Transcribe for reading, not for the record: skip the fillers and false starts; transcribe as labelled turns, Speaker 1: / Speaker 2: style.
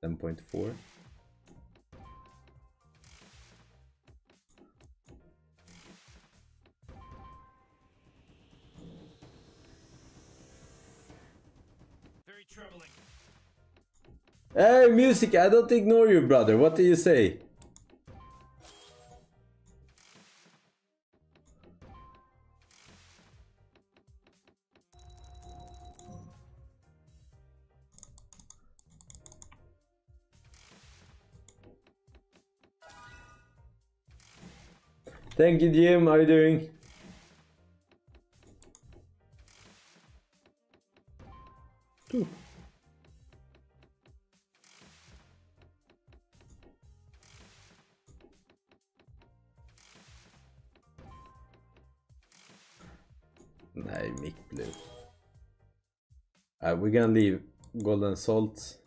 Speaker 1: 10.4.
Speaker 2: Very troubling.
Speaker 1: Hey, music, I don't ignore you, brother. What do you say? Thank you, Jim. How are you doing? Ooh. Nej, Mick Blue. We're gonna leave Golden Salt.